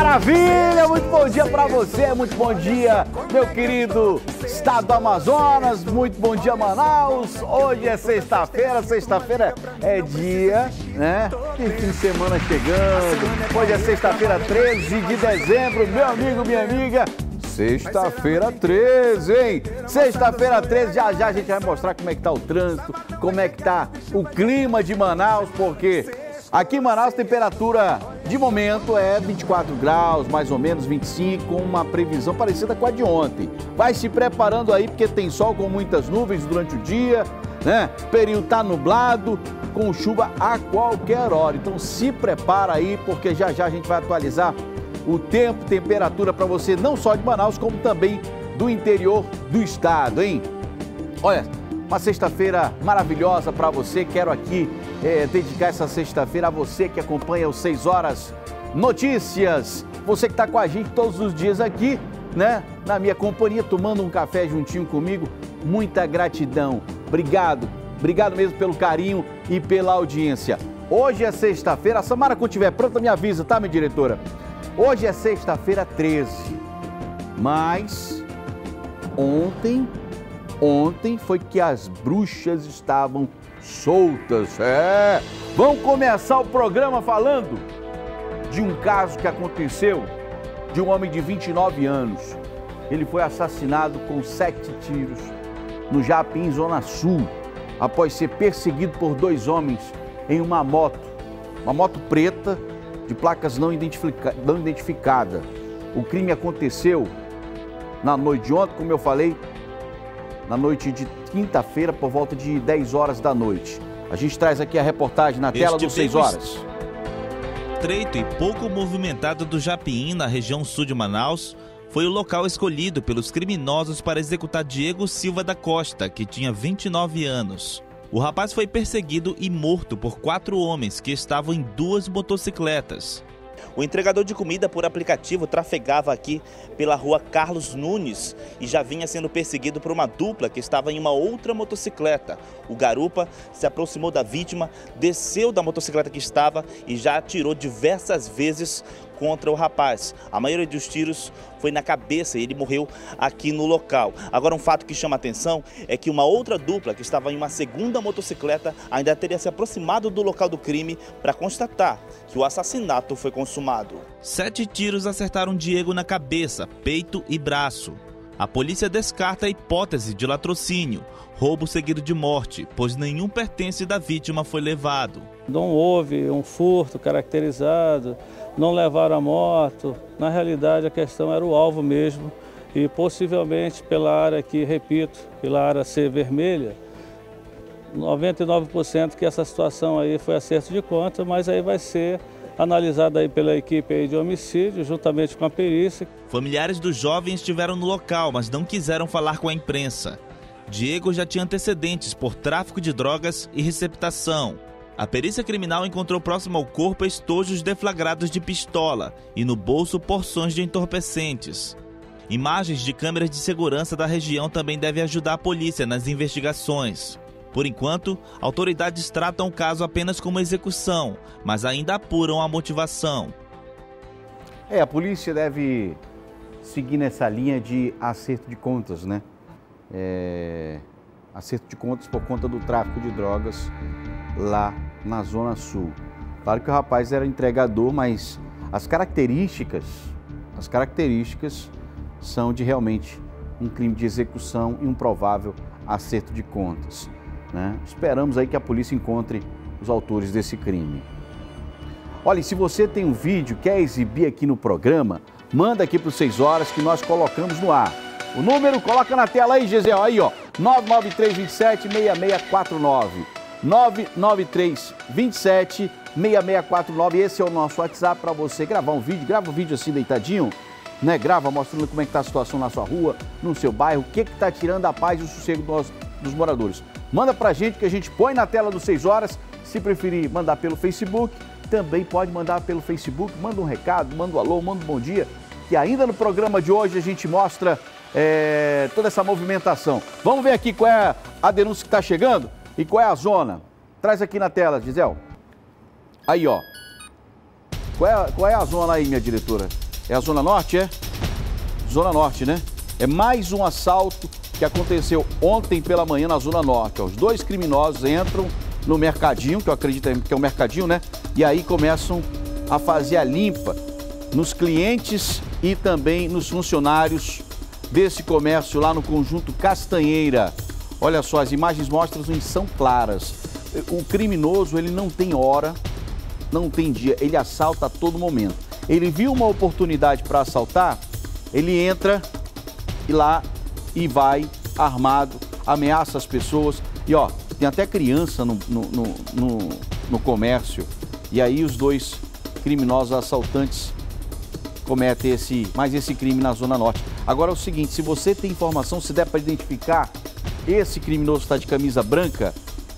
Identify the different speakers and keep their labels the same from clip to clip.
Speaker 1: maravilha! Muito bom dia para você, muito bom dia, meu querido estado do Amazonas, muito bom dia, Manaus. Hoje é sexta-feira é dia, né? E fim de semana chegando. Hoje é sexta-feira, 13 de dezembro, meu amigo, minha amiga. Sexta-feira 13, hein? Sexta-feira 13, já a gente vai mostrar como é que tá o trânsito, como é que tá o clima de Manaus, porque aqui em Manaus, temperatura de momento é 24 graus, mais ou menos 25, com uma previsão parecida com a de ontem. Vai se preparando aí, porque tem sol com muitas nuvens durante o dia, né? O período tá nublado, com chuva a qualquer hora. Então se prepara aí, porque já a gente vai atualizar o tempo, temperatura para você, não só de Manaus, como também do interior do estado, hein? Olha, uma sexta-feira maravilhosa para você. Quero aqui dedicar essa sexta-feira a você que acompanha os 6 Horas Notícias. Você que está com a gente todos os dias aqui, né? Na minha companhia, tomando um café juntinho comigo. Muita gratidão. Obrigado. Obrigado mesmo pelo carinho e pela audiência. Hoje é sexta-feira. A Samara, quando estiver pronta, me avisa, tá, minha diretora? Hoje é sexta-feira 13. Mas ontem foi que as bruxas estavam soltas. Vamos começar o programa falando de um caso que aconteceu de um homem de 29 anos. Ele foi assassinado com 7 tiros no Japim, Zona Sul, após ser perseguido por 2 homens em uma moto preta de placas não identificada. O crime aconteceu na noite de ontem, como eu falei, na noite de quinta-feira, por volta de 10 horas da noite. A gente traz aqui a reportagem na tela dos 6 Horas.
Speaker 2: Estreito e pouco movimentado do Japim, na região sul de Manaus, foi o local escolhido pelos criminosos para executar Diego Silva da Costa, que tinha 29 anos. O rapaz foi perseguido e morto por 4 homens que estavam em 2 motocicletas. O entregador de comida por aplicativo trafegava aqui pela rua Carlos Nunes e já vinha sendo perseguido por uma dupla que estava em uma outra motocicleta. O garupa se aproximou da vítima, desceu da motocicleta que estava e já atirou diversas vezes contra o rapaz. A maioria dos tiros foi na cabeça e ele morreu aqui no local. Agora, um fato que chama a atenção é que uma outra dupla que estava em uma segunda motocicleta ainda teria se aproximado do local do crime para constatar que o assassinato foi consumado. 7 tiros acertaram Diego na cabeça, peito e braço. A polícia descarta a hipótese de latrocínio, roubo seguido de morte, pois nenhum pertence da vítima foi levado.
Speaker 3: Não houve um furto caracterizado, não levaram a moto. Na realidade, a questão era o alvo mesmo. E possivelmente pela área aqui, repito, pela área ser vermelha, 99% que essa situação aí foi acerto de conta, mas aí vai ser analisada aí pela equipe aí de homicídio, juntamente com a perícia.
Speaker 2: Familiares dos jovens estiveram no local, mas não quiseram falar com a imprensa. Diego já tinha antecedentes por tráfico de drogas e receptação. A perícia criminal encontrou próximo ao corpo estojos deflagrados de pistola e no bolso porções de entorpecentes. Imagens de câmeras de segurança da região também devem ajudar a polícia nas investigações. Por enquanto, autoridades tratam o caso apenas como execução, mas ainda apuram a motivação.
Speaker 1: A polícia deve seguir nessa linha de acerto de contas, né? Acerto de contas por conta do tráfico de drogas lá na Zona Sul. Claro que o rapaz era entregador, mas as características são de realmente um crime de execução e um provável acerto de contas, né? Esperamos aí que a polícia encontre os autores desse crime. Olha, se você tem um vídeo, quer exibir aqui no programa, manda aqui para os 6 Horas que nós colocamos no ar. O número, coloca na tela aí, Gisele, aí ó, 993276649. 993276649, esse é o nosso WhatsApp para você gravar um vídeo, grava um vídeo assim deitadinho, né? Grava mostrando como é que tá a situação na sua rua, no seu bairro, o que que tá tirando a paz e o sossego dos moradores. Manda pra gente que a gente põe na tela dos 6 Horas, se preferir mandar pelo Facebook, também pode mandar pelo Facebook, manda um recado, manda um alô, manda um bom dia, que ainda no programa de hoje a gente mostra toda essa movimentação. Vamos ver aqui qual é a denúncia que está chegando e qual é a zona. Traz aqui na tela, Gisele. Aí, ó. Qual é a zona aí, minha diretora? É a Zona Norte, é? Zona Norte, né? É mais um assalto que aconteceu ontem pela manhã na Zona Norte. Os dois criminosos entram no mercadinho, que eu acredito que é um mercadinho, né? E aí começam a fazer a limpa nos clientes e também nos funcionários desse comércio lá no Conjunto Castanheira. Olha só, as imagens mostram e são claras. O criminoso, ele não tem hora, não tem dia, ele assalta a todo momento. Ele viu uma oportunidade para assaltar, ele entra e lá e vai armado, ameaça as pessoas. E ó, tem até criança no comércio. E aí os dois criminosos assaltantes cometem mais esse crime na Zona Norte. Agora é o seguinte, se você tem informação, se der para identificar, esse criminoso está de camisa branca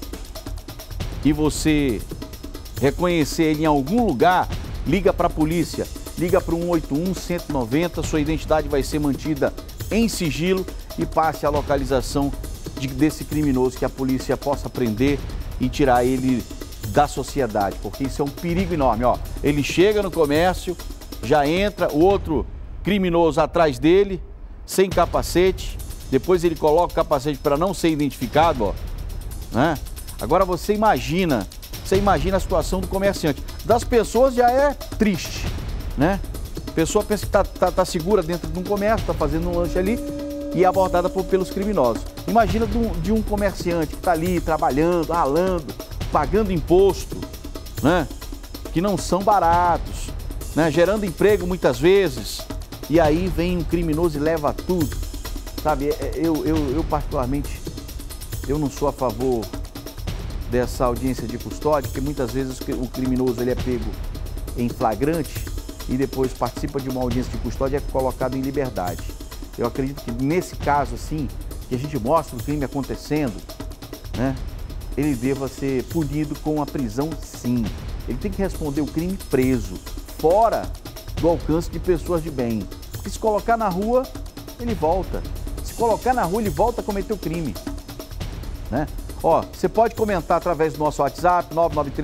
Speaker 1: e você reconhecer ele em algum lugar, liga para a polícia, liga para o 181 190, sua identidade vai ser mantida em sigilo e passe a localização desse criminoso, que a polícia possa prender e tirar ele da sociedade, porque isso é um perigo enorme. Ó, ele chega no comércio, já entra, o outro criminoso atrás dele, sem capacete, depois ele coloca o capacete para não ser identificado, ó, né? Agora você imagina a situação do comerciante. Das pessoas já é triste, né? A pessoa pensa que tá segura dentro de um comércio, tá fazendo um lanche ali e é abordada pelos criminosos. Imagina de um comerciante que está ali trabalhando, ralando, pagando imposto, né? Que não são baratos, né? Gerando emprego muitas vezes. E aí vem um criminoso e leva tudo. Sabe, eu particularmente, eu não sou a favor dessa audiência de custódia, porque muitas vezes o criminoso ele é pego em flagrante e depois participa de uma audiência de custódia e é colocado em liberdade. Eu acredito que nesse caso, assim, que a gente mostra o crime acontecendo, né, ele deva ser punido com a prisão, sim. Ele tem que responder o crime preso, fora do alcance de pessoas de bem. Porque se colocar na rua, ele volta. Se colocar na rua, ele volta a cometer o crime, né? Ó, você pode comentar através do nosso WhatsApp,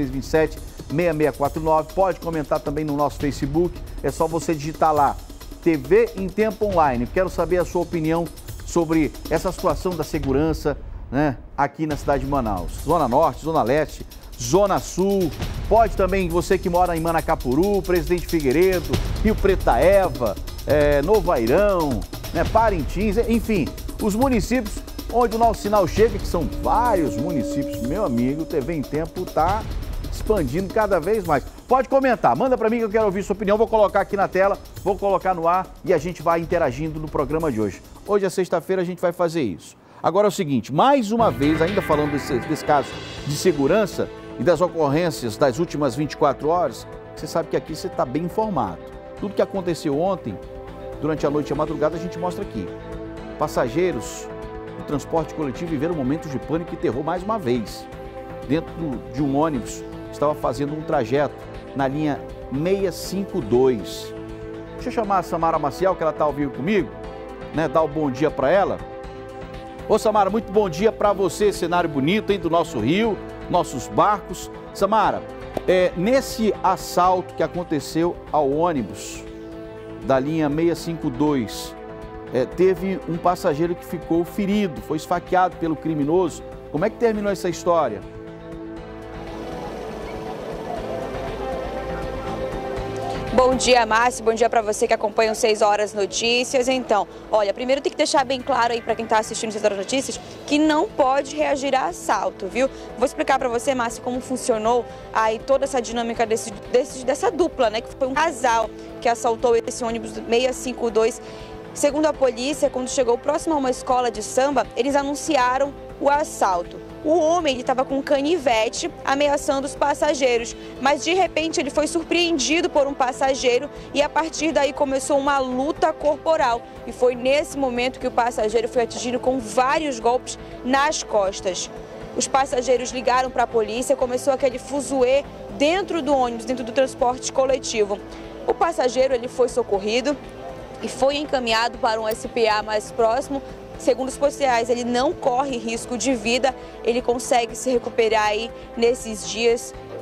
Speaker 1: 99327-6649. Pode comentar também no nosso Facebook. É só você digitar lá, TV em Tempo Online. Quero saber a sua opinião sobre essa situação da segurança, né, aqui na cidade de Manaus. Zona Norte, Zona Leste, Zona Sul. Pode também, você que mora em Manacapuru, Presidente Figueiredo, Rio Preto da Eva, Novo Airão, né, Parintins, enfim, os municípios onde o nosso sinal chega, que são vários municípios. Meu amigo, o TV em Tempo está expandindo cada vez mais. Pode comentar, manda para mim que eu quero ouvir sua opinião. Vou colocar aqui na tela, vou colocar no ar e a gente vai interagindo no programa de hoje. Hoje é sexta-feira, a gente vai fazer isso. Agora é o seguinte, mais uma vez, ainda falando desse caso de segurança e das ocorrências das últimas 24 horas, você sabe que aqui você está bem informado. Tudo que aconteceu ontem, durante a noite e a madrugada, a gente mostra aqui. Passageiros do transporte coletivo viveram momentos de pânico e terror mais uma vez. Dentro de um ônibus, estava fazendo um trajeto na linha 652. Deixa eu chamar a Samara Maciel, que ela está ao vivo comigo, né? Dar um bom dia para ela. Ô Samara, muito bom dia para você, cenário bonito, hein, do nosso rio, nossos barcos. Samara, nesse assalto que aconteceu ao ônibus da linha 652, teve um passageiro que ficou ferido, foi esfaqueado pelo criminoso. Como é que terminou essa história?
Speaker 4: Bom dia, Márcio. Bom dia para você que acompanha o 6 Horas Notícias. Então, olha, primeiro tem que deixar bem claro aí para quem está assistindo 6 Horas Notícias que não pode reagir a assalto, viu? Vou explicar para você, Márcio, como funcionou aí toda essa dinâmica dessa dupla, né? Que foi um casal que assaltou esse ônibus 652. Segundo a polícia, quando chegou próximo a uma escola de samba, eles anunciaram o assalto. O homem estava com um canivete ameaçando os passageiros, mas de repente ele foi surpreendido por um passageiro e a partir daí começou uma luta corporal. E foi nesse momento que o passageiro foi atingido com vários golpes nas costas. Os passageiros ligaram para a polícia, começou aquele fuzuê dentro do ônibus, dentro do transporte coletivo. O passageiro ele foi socorrido e foi encaminhado para um SPA mais próximo. Segundo os policiais, ele não corre risco de vida, ele consegue se recuperar aí nesses dias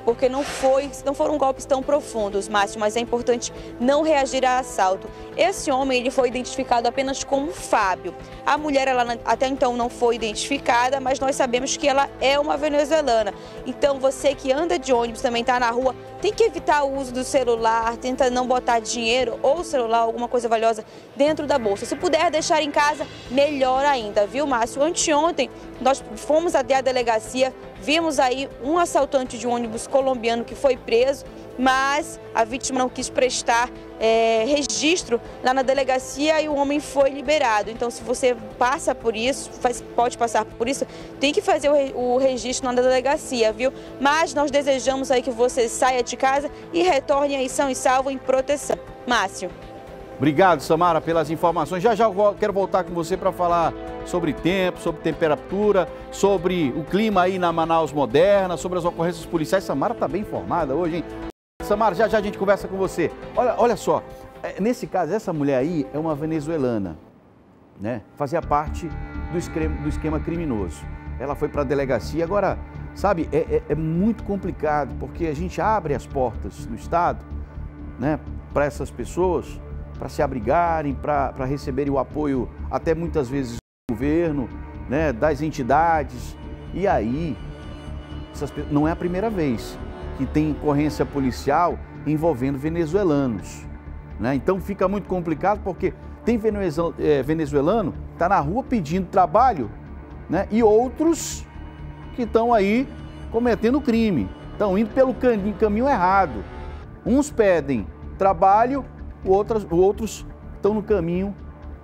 Speaker 4: porque não foram golpes tão profundos, Márcio, mas é importante não reagir a assalto. Esse homem, ele foi identificado apenas como Fábio. A mulher, ela até então não foi identificada, mas nós sabemos que ela é uma venezuelana. Então, você que anda de ônibus, também está na rua, tem que evitar o uso do celular, tenta não botar dinheiro ou celular, alguma coisa valiosa dentro da bolsa. Se puder deixar em casa, melhor ainda, viu, Márcio? Anteontem, nós fomos até a delegacia, vimos aí um assaltante de um ônibus colombiano que foi preso, mas a vítima não quis prestar registro lá na delegacia e o homem foi liberado. Então, se você passa por isso, pode passar por isso, tem que fazer o registro na delegacia, viu? Mas nós desejamos aí que você saia de casa e retorne aí são e salvo em proteção. Márcio.
Speaker 1: Obrigado, Samara, pelas informações. Já eu quero voltar com você para falar sobre tempo, sobre temperatura, sobre o clima aí na Manaus moderna, sobre as ocorrências policiais. Samara está bem informada hoje, hein? Samara, já a gente conversa com você. Olha só, nesse caso, essa mulher aí é uma venezuelana, né? Fazia parte do esquema criminoso. Ela foi para a delegacia. Agora, sabe, é muito complicado, porque a gente abre as portas do Estado, né, para essas pessoas, para se abrigarem, para receberem o apoio, até muitas vezes do governo, né, das entidades. E aí, não é a primeira vez que tem ocorrência policial envolvendo venezuelanos, né? Então fica muito complicado, porque tem venezuelano que está na rua pedindo trabalho, né? E outros que estão aí cometendo crime, estão indo pelo caminho errado. Uns pedem trabalho, outros estão no caminho,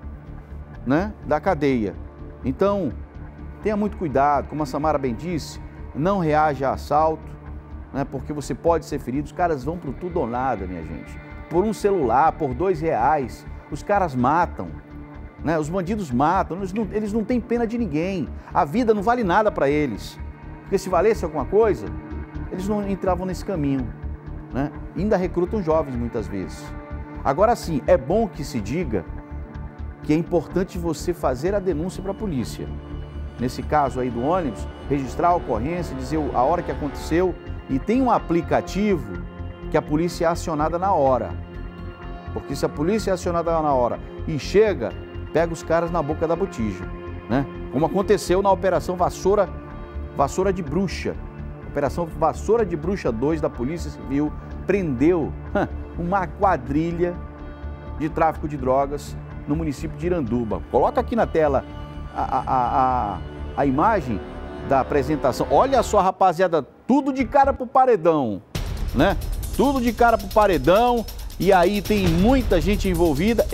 Speaker 1: né, da cadeia. Então, tenha muito cuidado, como a Samara bem disse, não reaja a assalto, né, porque você pode ser ferido. Os caras vão pro tudo ou nada, minha gente. Por um celular, por R$2, os caras matam, né? Os bandidos matam, eles não têm pena de ninguém. A vida não vale nada para eles, porque se valesse alguma coisa, eles não entravam nesse caminho, né? Ainda recrutam jovens muitas vezes. Agora sim, é bom que se diga que é importante você fazer a denúncia para a polícia. Nesse caso aí do ônibus, registrar a ocorrência, dizer a hora que aconteceu, e tem um aplicativo que a polícia é acionada na hora. Porque se a polícia é acionada na hora e chega, pega os caras na boca da botija, né? Como aconteceu na Operação Vassoura de Bruxa. Operação Vassoura de Bruxa 2 da Polícia Civil prendeu uma quadrilha de tráfico de drogas no município de Iranduba. Coloca aqui na tela a imagem da apresentação. Olha só, rapaziada, tudo de cara pro paredão, né? Tudo de cara pro paredão, e aí tem muita gente envolvida.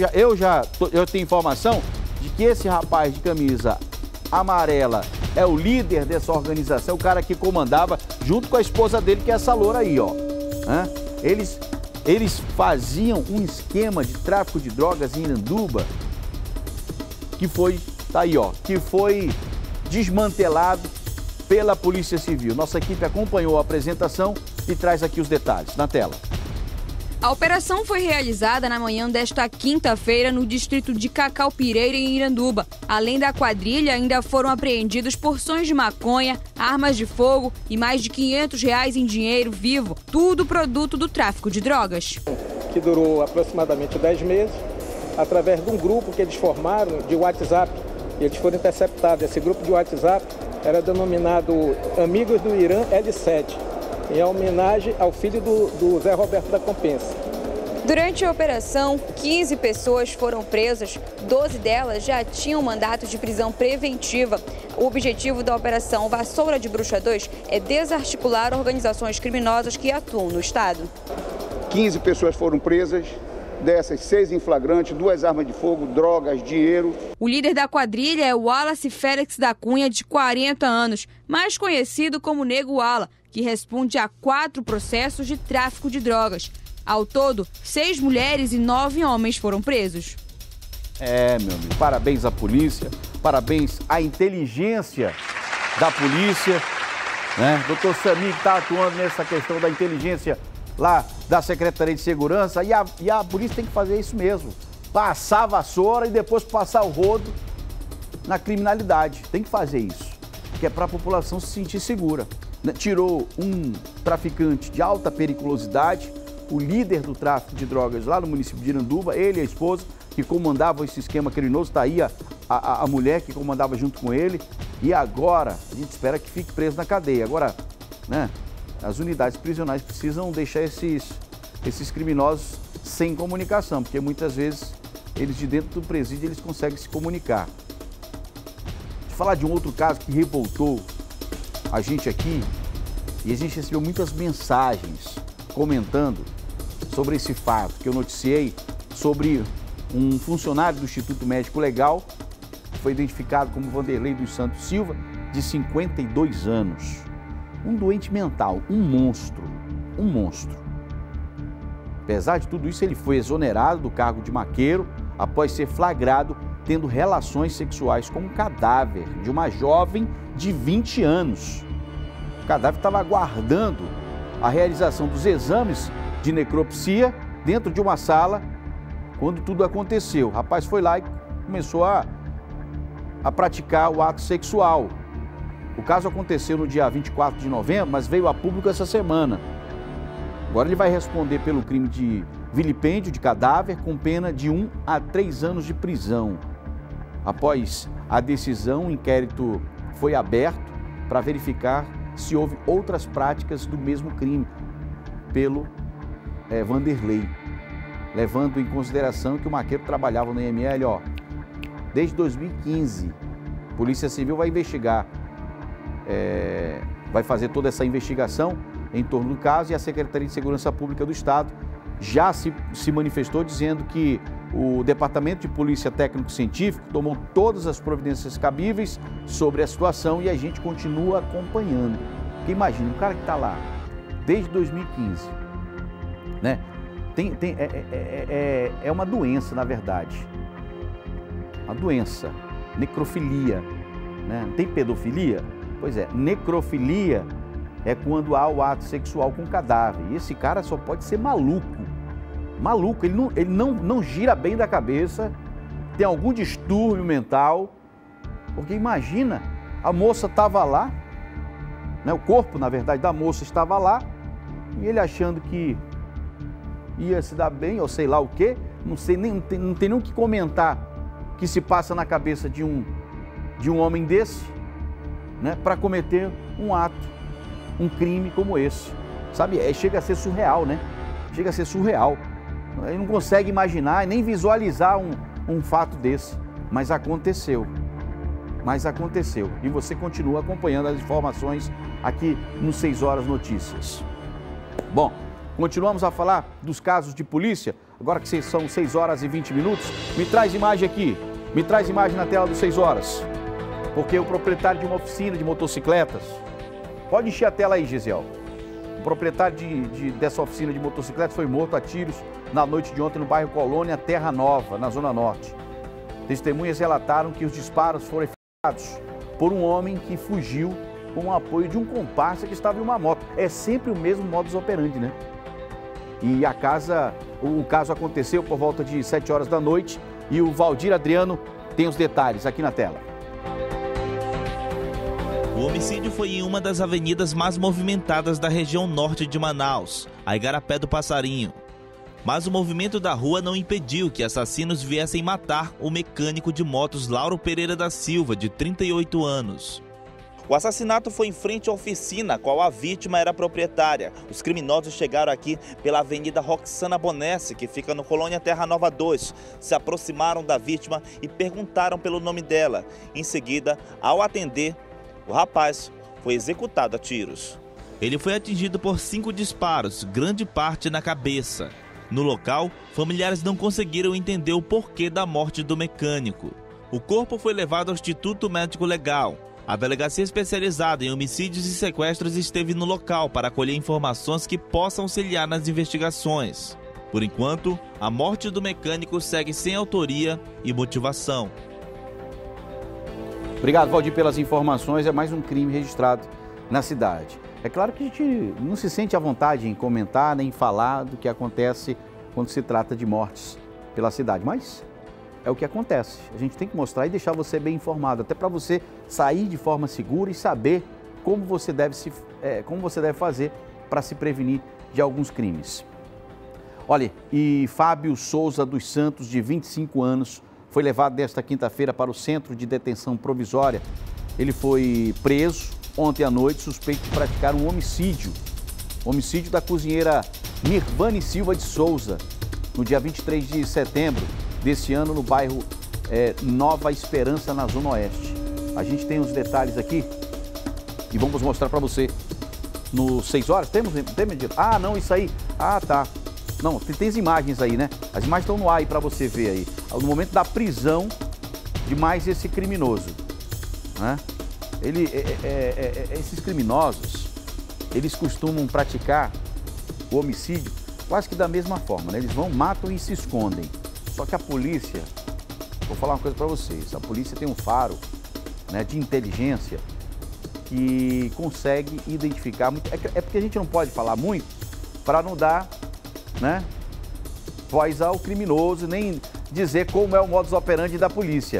Speaker 1: Eu tenho informação de que esse rapaz de camisa amarela é o líder dessa organização, o cara que comandava junto com a esposa dele, que é essa loura aí, ó. Né? Eles faziam um esquema de tráfico de drogas em Iranduba que foi, tá aí, ó, que foi desmantelado pela Polícia Civil. Nossa equipe acompanhou a apresentação e traz aqui os detalhes na tela.
Speaker 5: A operação foi realizada na manhã desta quinta-feira no distrito de Cacaupireira, em Iranduba. Além da quadrilha, ainda foram apreendidos porções de maconha, armas de fogo e mais de R$500 em dinheiro vivo, tudo produto do tráfico de drogas.
Speaker 6: Que durou aproximadamente 10 meses, através de um grupo que eles formaram de WhatsApp. Eles foram interceptados. Esse grupo de WhatsApp era denominado Amigos do Irã L7, em homenagem ao filho do Zé Roberto da Compensa.
Speaker 4: Durante a operação, 15 pessoas foram presas, 12 delas já tinham mandato de prisão preventiva. O objetivo da Operação Vassoura de Bruxa 2 é desarticular organizações criminosas que atuam no estado.
Speaker 7: 15 pessoas foram presas, dessas 6 em flagrante, 2 armas de fogo, drogas, dinheiro.
Speaker 5: O líder da quadrilha é o Wallace Félix da Cunha, de 40 anos, mais conhecido como Nego Wala, que responde a 4 processos de tráfico de drogas. Ao todo, 6 mulheres e 9 homens foram presos.
Speaker 1: Meu amigo, parabéns à polícia, parabéns à inteligência da polícia, né? Doutor Sami está atuando nessa questão da inteligência lá da Secretaria de Segurança, e a polícia tem que fazer isso mesmo, passar a vassoura e depois passar o rodo na criminalidade. Tem que fazer isso, que é para a população se sentir segura. né, tirou um traficante de alta periculosidade, o líder do tráfico de drogas lá no município de Iranduba, ele e a esposa, que comandavam esse esquema criminoso, está aí a mulher que comandava junto com ele, e agora a gente espera que fique preso na cadeia. Agora, né, as unidades prisionais precisam deixar esses criminosos sem comunicação, porque muitas vezes eles de dentro do presídio eles conseguem se comunicar. Deixa eu falar de um outro caso que revoltou a gente aqui, e a gente recebeu muitas mensagens comentando sobre esse fato que eu noticiei sobre um funcionário do Instituto Médico Legal, que foi identificado como Vanderlei dos Santos Silva, de 52 anos. Um doente mental, um monstro, um monstro. Apesar de tudo isso, ele foi exonerado do cargo de maqueiro após ser flagrado tendo relações sexuais com um cadáver de uma jovem de 20 anos. O cadáver estava aguardando a realização dos exames de necropsia dentro de uma sala quando tudo aconteceu. O rapaz foi lá e começou a praticar o ato sexual. O caso aconteceu no dia 24 de novembro, mas veio a público essa semana. Agora ele vai responder pelo crime de vilipêndio de cadáver com pena de 1 a 3 anos de prisão. Após a decisão, o inquérito foi aberto para verificar se houve outras práticas do mesmo crime pelo Vanderlei, levando em consideração que o maqueiro trabalhava no IML desde 2015. A Polícia Civil vai investigar, vai fazer toda essa investigação em torno do caso, e a Secretaria de Segurança Pública do Estado já se manifestou dizendo que o Departamento de Polícia Técnico-Científico tomou todas as providências cabíveis sobre a situação e a gente continua acompanhando. Porque imagina, um cara que está lá desde 2015, né? É uma doença, na verdade. Uma doença, necrofilia, né? Tem pedofilia? Pois é, necrofilia é quando há o ato sexual com cadáver. E esse cara só pode ser maluco. Maluco, ele não gira bem da cabeça, tem algum distúrbio mental. Porque imagina, a moça estava lá, né? O corpo, na verdade, da moça estava lá, e ele achando que ia se dar bem, ou sei lá o quê, não tem nem o que comentar que se passa na cabeça de um homem desse, né? Para cometer um ato, um crime como esse, sabe? Chega a ser surreal, né? Chega a ser surreal. Ele não consegue imaginar nem visualizar um fato desse, mas aconteceu. E você continua acompanhando as informações aqui no 6 Horas Notícias. Bom, continuamos a falar dos casos de polícia, agora que são 6 horas e 20 minutos. Me traz imagem aqui, me traz imagem na tela dos 6 Horas. Porque o proprietário de uma oficina de motocicletas, pode encher a tela aí, Gisele. O proprietário dessa oficina de motocicletas foi morto a tiros na noite de ontem no bairro Colônia, Terra Nova, na Zona Norte. Testemunhas relataram que os disparos foram efetuados por um homem que fugiu com o apoio de um comparsa que estava em uma moto. É sempre o mesmo modus operandi, né? E o caso aconteceu por volta de 7 horas da noite e o Valdir Adriano tem os detalhes aqui na tela.
Speaker 2: O homicídio foi em uma das avenidas mais movimentadas da região norte de Manaus, a Igarapé do Passarinho. Mas o movimento da rua não impediu que assassinos viessem matar o mecânico de motos Lauro Pereira da Silva, de 38 anos. O assassinato foi em frente à oficina, a qual a vítima era proprietária. Os criminosos chegaram aqui pela Avenida Roxana Bonesse, que fica no Colônia Terra Nova 2. Se aproximaram da vítima e perguntaram pelo nome dela. Em seguida, ao atender, o rapaz foi executado a tiros. Ele foi atingido por 5 disparos, grande parte na cabeça. No local, familiares não conseguiram entender o porquê da morte do mecânico. O corpo foi levado ao Instituto Médico Legal. A delegacia especializada em homicídios e sequestros esteve no local para colher informações que possam auxiliar nas investigações. Por enquanto, a morte do mecânico segue sem autoria e motivação.
Speaker 1: Obrigado, Valdir, pelas informações. É mais um crime registrado na cidade. É claro que a gente não se sente à vontade em comentar nem falar do que acontece quando se trata de mortes pela cidade, mas é o que acontece. A gente tem que mostrar e deixar você bem informado, até para você sair de forma segura e saber como você deve fazer para se prevenir de alguns crimes. Olha, e Fábio Souza dos Santos, de 25 anos, foi levado nesta quinta-feira para o Centro de Detenção Provisória. Ele foi preso ontem à noite, suspeito de praticar um homicídio. Homicídio da cozinheira Nirvane Silva de Souza, no dia 23 de setembro desse ano, no bairro Nova Esperança, na Zona Oeste. A gente tem os detalhes aqui e vamos mostrar para você no 6 horas. Tem medida? Ah, não, isso aí. Ah, tá. Não, tem as imagens aí, né? As imagens estão no ar aí para você ver aí. No momento da prisão de mais esse criminoso, né? Esses criminosos, eles costumam praticar o homicídio quase que da mesma forma, né? Eles vão, matam e se escondem. Só que a polícia, vou falar uma coisa para vocês, a polícia tem um faro, né, de inteligência que consegue identificar muito. É porque a gente não pode falar muito para não dar, né, voz ao criminoso, nem dizer como é o modus operandi da polícia.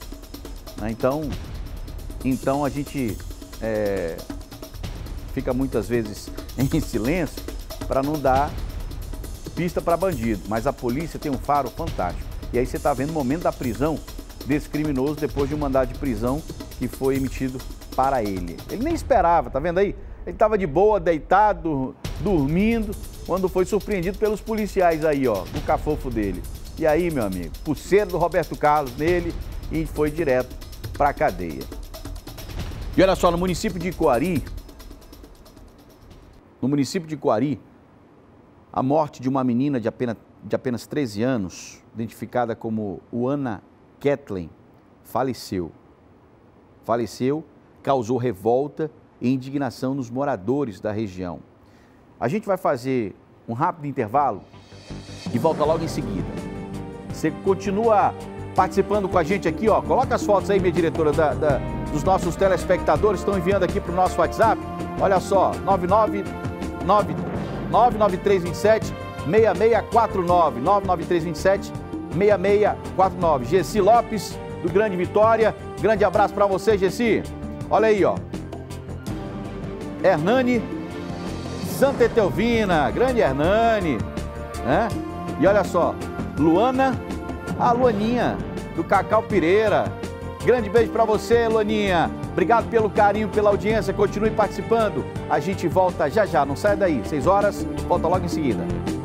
Speaker 1: Então a gente fica muitas vezes em silêncio para não dar pista para bandido, mas a polícia tem um faro fantástico. E aí você está vendo o momento da prisão desse criminoso depois de um mandado de prisão que foi emitido para ele. Ele nem esperava, tá vendo aí? Ele estava de boa, deitado, dormindo, quando foi surpreendido pelos policiais aí, ó, no cafofo dele. E aí, meu amigo, pulseira do Roberto Carlos nele e foi direto para a cadeia. E olha só, no município de Coari, a morte de uma menina de apenas 13 anos, identificada como Ana Kathleen, faleceu. Causou revolta e indignação nos moradores da região. A gente vai fazer um rápido intervalo e volta logo em seguida. Você continua participando com a gente aqui, ó. Coloca as fotos aí, minha diretora, dos nossos telespectadores, estão enviando aqui para o nosso WhatsApp. Olha só, 99327 6649, 99327 6649. Gessi Lopes, do Grande Vitória. Grande abraço para você, Gessi. Olha aí, ó. Hernani Santa Etelvina, grande Hernani, né? E olha só, Luana, a Luaninha, do Cacau Pireira. Grande beijo para você, Luaninha. Obrigado pelo carinho, pela audiência. Continue participando. A gente volta já já, não sai daí. 6 horas, volta logo em seguida.